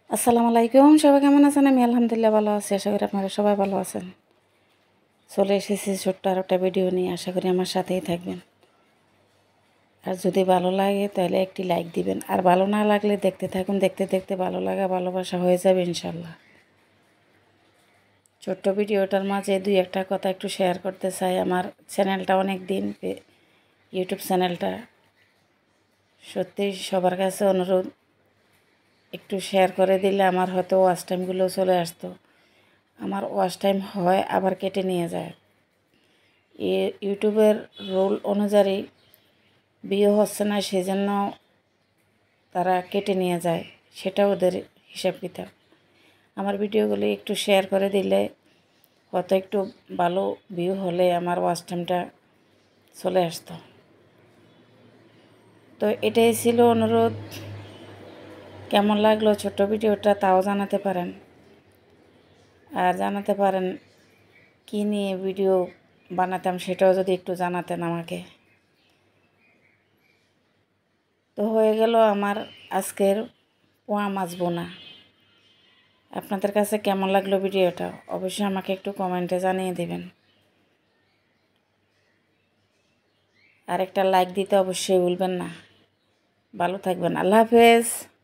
আসসালামু আলাইকুম, সবাই কেমন আছেন? আমি আলহামদুলিল্লাহ ভালো আছি। আশা করি আপনারা সবাই ভালো আছেন। চলে এসেছি ছোট্ট আর একটা ভিডিও নিয়ে। আশা করি আমার সাথেই থাকবেন। আর যদি ভালো লাগে তাহলে একটি লাইক দিবেন, আর ভালো না লাগলে দেখতে থাকুন। দেখতে দেখতে ভালো লাগা ভালোবাসা হয়ে যাবে ইনশাল্লাহ। ছোট্ট ভিডিওটার মাঝে দুই একটা কথা একটু শেয়ার করতে চাই। আমার চ্যানেলটা অনেক দিন, ইউটিউব চ্যানেলটা, সত্যি সবার কাছে অনুরোধ, একটু শেয়ার করে দিলে আমার হয়তো ওয়াচ টাইমগুলো চলে আসতো। আমার ওয়াচ টাইম হয় আবার কেটে নিয়ে যায়। ইউটিউবের রুল অনুযায়ী ভিউ হচ্ছে না, সেজন্য তারা কেটে নিয়ে যায়। সেটা ওদের হিসাব কিতাব। আমার ভিডিওগুলি একটু শেয়ার করে দিলে হয়তো একটু ভালো ভিউ হলে আমার ওয়াচ টাইমটা চলে আসতো। তো এটাই ছিল অনুরোধ। কেমন লাগলো ছোট্ট ভিডিওটা তাও জানাতে পারেন, আর জানাতে পারেন কী নিয়ে ভিডিও বানাতাম সেটাও যদি একটু জানাতেন আমাকে। তো হয়ে গেল আমার আজকের পোয়া মাছ বোনা। আপনাদের কাছে কেমন লাগলো ভিডিওটা অবশ্যই আমাকে একটু কমেন্টে জানিয়ে দেবেন, আর একটা লাইক দিতে অবশ্যই ভুলবেন না। ভালো থাকবেন। আল্লাহ হাফেজ।